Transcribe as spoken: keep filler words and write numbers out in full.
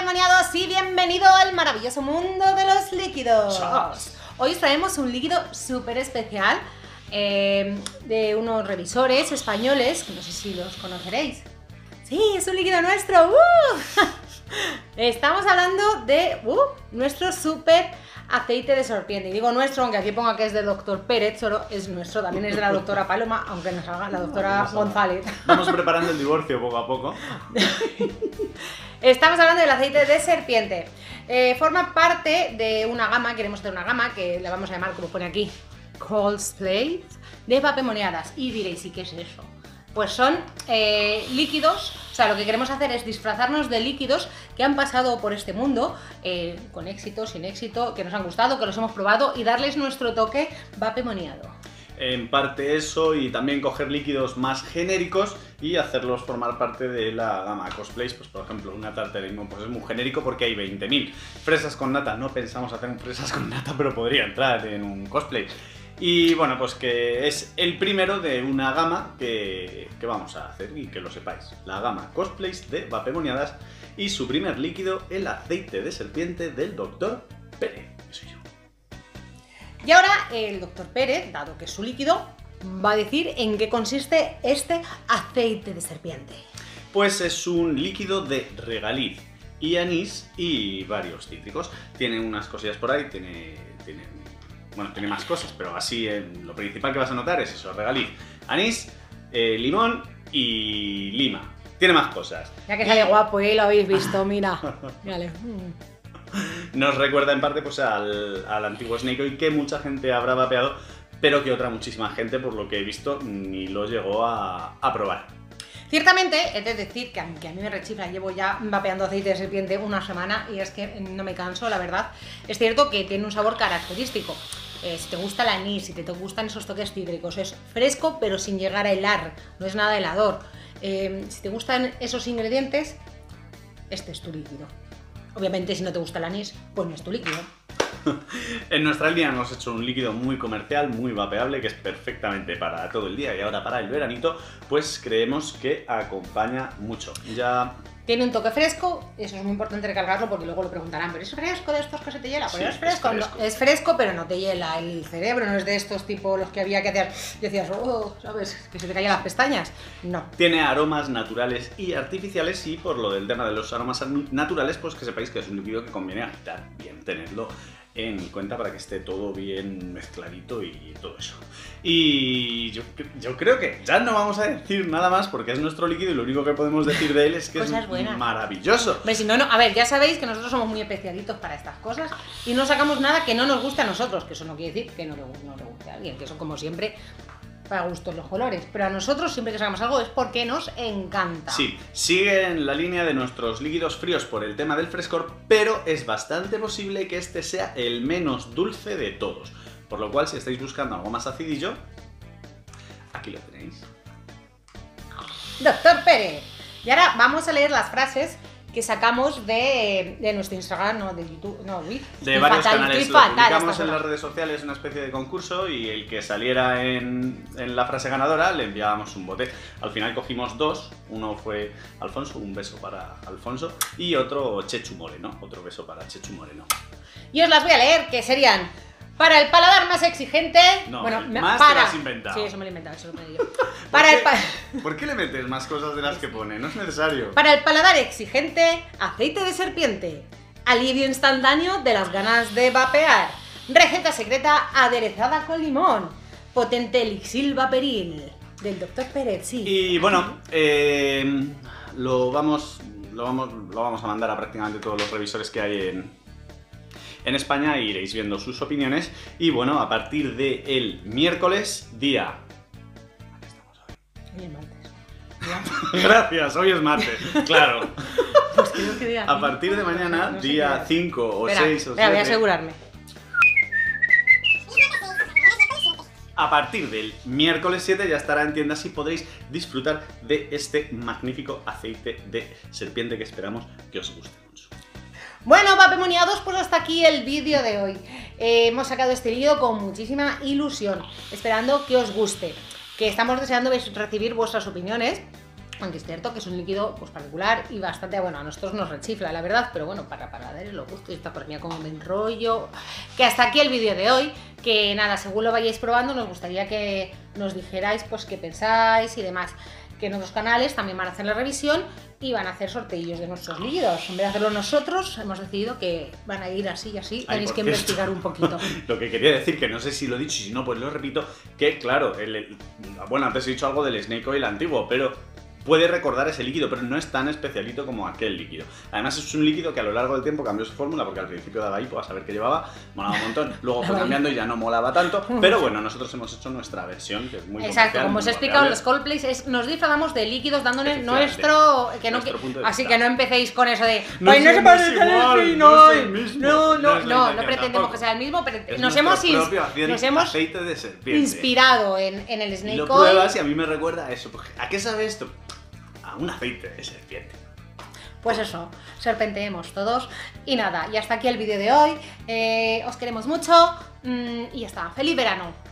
moniados y bienvenido al maravilloso mundo de los líquidos. ¡Chas! Hoy os traemos un líquido súper especial eh, de unos revisores españoles, que no sé si los conoceréis. Sí, es un líquido nuestro. ¡Uh! Estamos hablando de uh, nuestro súper aceite de serpiente. Y digo nuestro, aunque aquí ponga que es del doctor Pérez, solo es nuestro, también es de la doctora Paloma, aunque nos haga la doctora no, no, González. Vamos preparando el divorcio poco a poco. Estamos hablando del aceite de serpiente. Eh, forma parte de una gama, queremos hacer una gama que la vamos a llamar, como pone aquí, Cosplays, de papemoniadas. Y diréis, ¿y qué es eso? Pues son eh, líquidos, o sea, lo que queremos hacer es disfrazarnos de líquidos que han pasado por este mundo, eh, con éxito, sin éxito, que nos han gustado, que los hemos probado y darles nuestro toque vapemoniado. En parte eso, y también coger líquidos más genéricos y hacerlos formar parte de la gama Cosplays. Pues por ejemplo, una tarta de limón pues es muy genérico porque hay veinte mil. Fresas con nata, no pensamos hacer un fresas con nata, pero podría entrar en un cosplay. Y bueno, pues que es el primero de una gama que, que vamos a hacer, y que lo sepáis. La gama Cosplays de vapemoniadas y su primer líquido, el aceite de serpiente del doctor Pérez. Eso yo. Y ahora el doctor Pérez, dado que es su líquido, va a decir en qué consiste este aceite de serpiente. Pues es un líquido de regaliz y anís y varios cítricos. Tiene unas cosillas por ahí, tiene... tiene Bueno, tiene más cosas, pero así eh, lo principal que vas a notar es eso: regaliz, anís, eh, limón y lima. Tiene más cosas. Ya que sale guapo, ¿eh? Lo habéis visto, mira. Mírale. Nos recuerda en parte pues al, al antiguo Snake Oil, que mucha gente habrá vapeado, pero que otra muchísima gente, por lo que he visto, ni lo llegó a, a probar. Ciertamente, he de decir que a, mí, que a mí me rechifla, llevo ya vapeando aceite de serpiente una semana y es que no me canso, la verdad. Es cierto que tiene un sabor característico. Eh, si te gusta el anís, si te, te gustan esos toques cítricos, es fresco pero sin llegar a helar, no es nada helador. Eh, si te gustan esos ingredientes, este es tu líquido. Obviamente, si no te gusta el anís, pues no es tu líquido. En nuestra línea hemos hecho un líquido muy comercial, muy vapeable, que es perfectamente para todo el día, y ahora para el veranito, pues creemos que acompaña mucho. Ya... Tiene un toque fresco, eso es muy importante recalcarlo porque luego lo preguntarán, ¿pero es fresco de estos que se te hiela? Pues Sí, es fresco, es fresco. No, es fresco, pero no te hiela el cerebro, no es de estos tipo los que había que hacer, decías, oh, ¿sabes? Que se te caían las pestañas. No. Tiene aromas naturales y artificiales, y por lo del tema de los aromas naturales, pues que sepáis que es un líquido que conviene agitar bien, tenerlo en cuenta para que esté todo bien mezcladito y todo eso. Y yo, yo creo que ya no vamos a decir nada más porque es nuestro líquido y lo único que podemos decir de él es que Cosas es buenas. Maravilloso. Pero si no, no, a ver, ya sabéis que nosotros somos muy especialitos para estas cosas y no sacamos nada que no nos guste a nosotros, que eso no quiere decir que no le, no le guste a alguien, que eso como siempre para gustos los colores, pero a nosotros siempre que sacamos algo es porque nos encanta. Sí, sigue en la línea de nuestros líquidos fríos por el tema del frescor, pero es bastante posible que este sea el menos dulce de todos, por lo cual si estáis buscando algo más acidillo, aquí lo tenéis. Doctor Pérez. Y ahora vamos a leer las frases que sacamos de, de nuestro Instagram, no, de YouTube, no, uy, De estoy varios fatal, canales, estoy lo fatal publicamos esta en las semana. redes sociales, una especie de concurso, y el que saliera en, en la frase ganadora le enviábamos un bote. Al final cogimos dos, uno fue Alfonso, un beso para Alfonso, y otro Chechu Moreno, otro beso para Chechu Moreno. Y os las voy a leer, que serían: para el paladar más exigente... No, bueno, el me- más para... te lo has inventado. Sí, eso me lo he inventado, eso lo he pedido. Para el, ¿Por, pa... qué, ¿Por qué le metes más cosas de las que pone? No es necesario. para el paladar exigente, aceite de serpiente. Alivio instantáneo de las ganas de vapear. Receta secreta aderezada con limón. Potente elixir vaporil. Del doctor Pérez, sí. Y bueno, eh, lo, vamos, lo, vamos, lo vamos a mandar a prácticamente todos los revisores que hay en... En España, e iréis viendo sus opiniones. Y bueno, a partir del miércoles, día... ¿Qué estamos hoy? Hoy es martes. Gracias, hoy es martes, claro. Pues creo que día A partir de cinco, mañana, no sé día qué. cinco o Espera, seis o espera, voy a siete... asegurarme. A partir del miércoles siete ya estará en tiendas y podréis disfrutar de este magnífico aceite de serpiente que esperamos que os guste mucho. Bueno, vapemoniados, pues hasta aquí el vídeo de hoy. Eh, hemos sacado este vídeo con muchísima ilusión, esperando que os guste, que estamos deseando recibir vuestras opiniones Aunque es cierto que es un líquido pues, particular y bastante, bueno, a nosotros nos rechifla, la verdad, pero bueno, para, para darle los gustos y esta cosa mía como me enrollo. Que hasta aquí el vídeo de hoy, que nada, según lo vayáis probando, nos gustaría que nos dijerais pues qué pensáis y demás. Que en otros canales también van a hacer la revisión y van a hacer sorteillos de nuestros líquidos. En vez de hacerlo nosotros, hemos decidido que van a ir así y así. Ay, Tenéis que porque investigar esto- un poquito. Lo que quería decir, que no sé si lo he dicho y si no, pues lo repito, que claro, el, el- bueno, antes he dicho algo del Snake Oil antiguo, pero puede recordar ese líquido, pero no es tan especialito como aquel líquido. Además es un líquido que a lo largo del tiempo cambió su fórmula, porque al principio daba hipo a saber qué llevaba, molaba un montón, luego fue Daba cambiando y ya no molaba tanto, pero bueno, nosotros hemos hecho nuestra versión, que es muy Exacto, comercial, como muy os he explicado en moldeable. los Coldplays, es, nos disfrazamos de líquidos dándole Efectivamente. nuestro... Que no, Nuestro punto de así vista. que no empecéis con eso de... No "Pues no es- se no es parece al igual, Snake no es Oil". el mismo, No, no no, es la no, no intención pretendemos tampoco. que sea el mismo, pero Es nos nuestro hemos, ins- propio aceite- nos hemos aceite de serpiente. inspirado en, en el Y Snake lo Oil. pruebas y a mí me recuerda a eso. porque, ¿a qué sabe esto? A un aceite de serpiente. Pues eso, serpenteemos todos. Y nada, y hasta aquí el vídeo de hoy. Eh, os queremos mucho mm, y ya está. ¡Feliz verano!